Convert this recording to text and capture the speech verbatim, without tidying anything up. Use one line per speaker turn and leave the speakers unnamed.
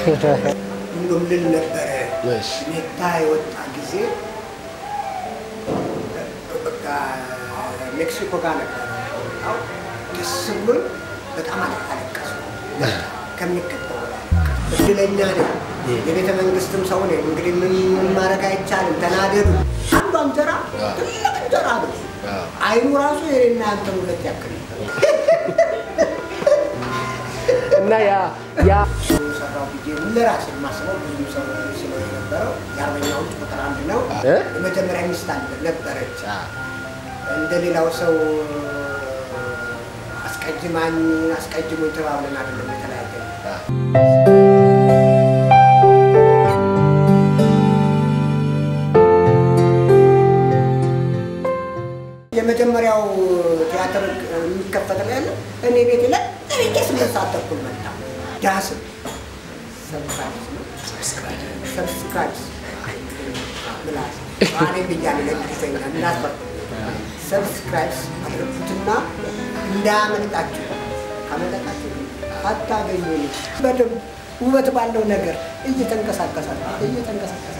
እንደውም ልል ነበረ ኔታ የወጣ ጊዜ በቃ ሜክሲኮ ጋር ነበር አው ደስ ብሎኝ በጣም አለቀስኩ ከሚከተለው እድለኛ ነኝ የቤተ መንግስትም ሰው ነኝ እንግዲህ ምን ማረግ አይቻልም ተናደዱ አንዱ አንጀራ ትልቅ እንጀራ ነው አይኑ ራሱ የኔና አንተ ሁለት ያክል
እና ያ ያ
ሰራው ቢጂ ለራሴ ማስበው ብዙ ሰው ስለነበረው ያርበኛው ቁጥር አንድ ነው የመጀመሪያ ሚስት ነበረች እንደሌላው ሰው አስቀጅማኝ አስቀጅሙኝ ተባብለን አይደለም የተለያየው የመጀመሪያው ቲያትር የሚከፈተው ያለ እኔ ቤት ላይ እኔስ ምን ሳተኩል መጣ ዳስ ሰብስክራይብ ሰብስክራይብ ብላስ አኔ ቢያለ ለክተኛ እናት ሰብስክራይብ አድርጉትና እንዳያመልጣችሁ ካመለጣችሁ አታገኙኝ በደም ውበት ባለው ነገር እየተንቀሳቀሳችሁ እየተንቀሳቀሳችሁ